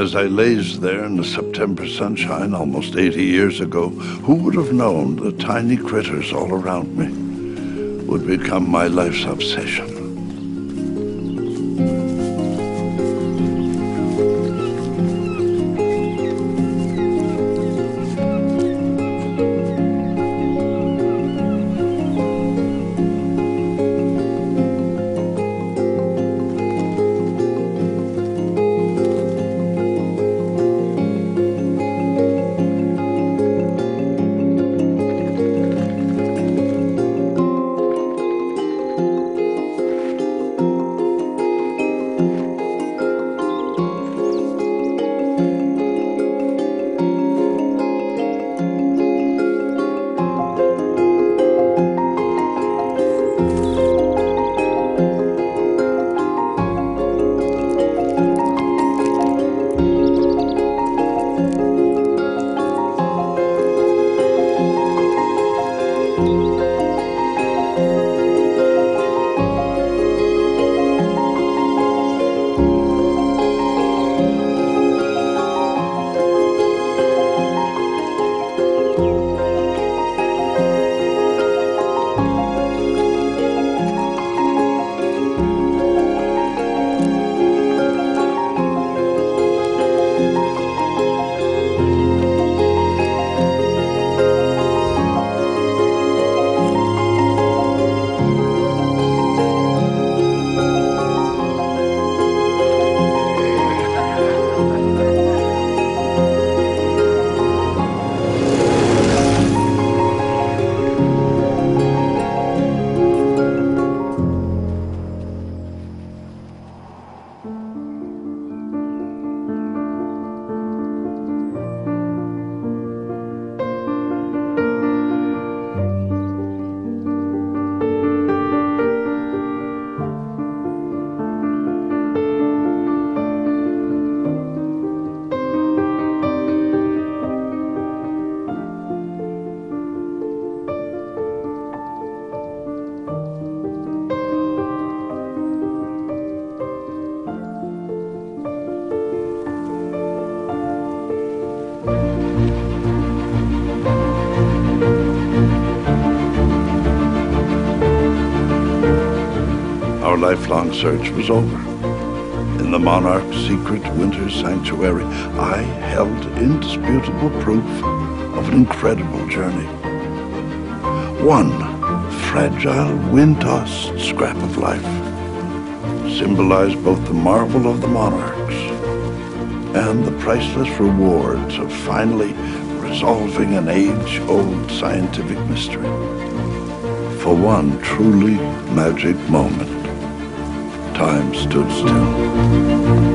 As I lazed there in the September sunshine almost 80 years ago, who would have known the tiny critters all around me would become my life's obsession? Our lifelong search was over. In the monarch's secret winter sanctuary, I held indisputable proof of an incredible journey. One fragile, wind-tossed scrap of life symbolized both the marvel of the monarchs and the priceless rewards of finally resolving an age-old scientific mystery. For one truly magic moment, time stood still.